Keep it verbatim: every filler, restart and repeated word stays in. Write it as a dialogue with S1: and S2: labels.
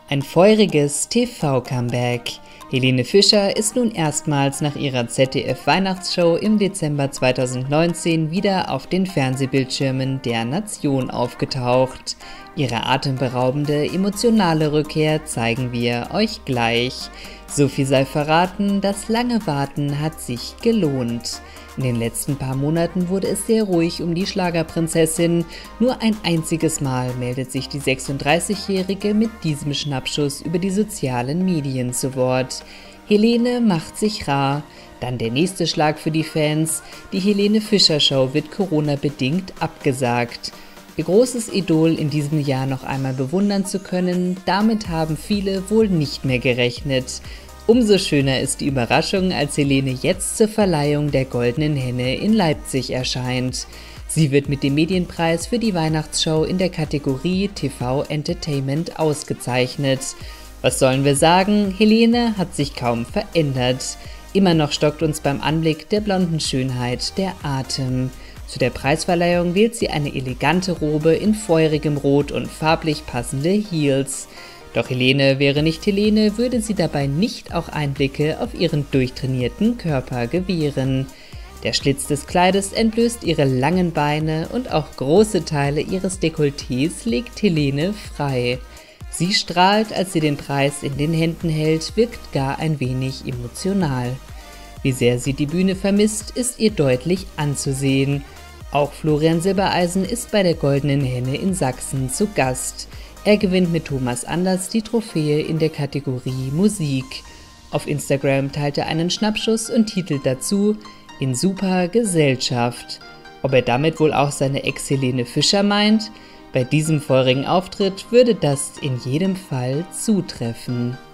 S1: Ein feuriges T V-Comeback. Helene Fischer ist nun erstmals nach ihrer Z D F-Weihnachtsshow im Dezember zweitausendneunzehn wieder auf den Fernsehbildschirmen der Nation aufgetaucht. Ihre atemberaubende, emotionale Rückkehr zeigen wir euch gleich. So viel sei verraten, das lange Warten hat sich gelohnt. In den letzten paar Monaten wurde es sehr ruhig um die Schlagerprinzessin. Nur ein einziges Mal meldet sich die sechsunddreißigjährige mit diesem Schnappschuss über die sozialen Medien zu Wort. Helene macht sich rar. Dann der nächste Schlag für die Fans. Die Helene Fischer Show wird Corona-bedingt abgesagt. Ihr großes Idol in diesem Jahr noch einmal bewundern zu können, damit haben viele wohl nicht mehr gerechnet. Umso schöner ist die Überraschung, als Helene jetzt zur Verleihung der Goldenen Henne in Leipzig erscheint. Sie wird mit dem Medienpreis für die Weihnachtsshow in der Kategorie T V Entertainment ausgezeichnet. Was sollen wir sagen? Helene hat sich kaum verändert. Immer noch stockt uns beim Anblick der blonden Schönheit der Atem. Zu der Preisverleihung wählt sie eine elegante Robe in feurigem Rot und farblich passende Heels. Doch Helene wäre nicht Helene, würde sie dabei nicht auch Einblicke auf ihren durchtrainierten Körper gewähren. Der Schlitz des Kleides entblößt ihre langen Beine und auch große Teile ihres Dekolletés legt Helene frei. Sie strahlt, als sie den Preis in den Händen hält, wirkt gar ein wenig emotional. Wie sehr sie die Bühne vermisst, ist ihr deutlich anzusehen. Auch Florian Silbereisen ist bei der Goldenen Henne in Sachsen zu Gast. Er gewinnt mit Thomas Anders die Trophäe in der Kategorie Musik. Auf Instagram teilt er einen Schnappschuss und titelt dazu »In super Gesellschaft«. Ob er damit wohl auch seine Ex Helene Fischer meint? Bei diesem feurigen Auftritt würde das in jedem Fall zutreffen.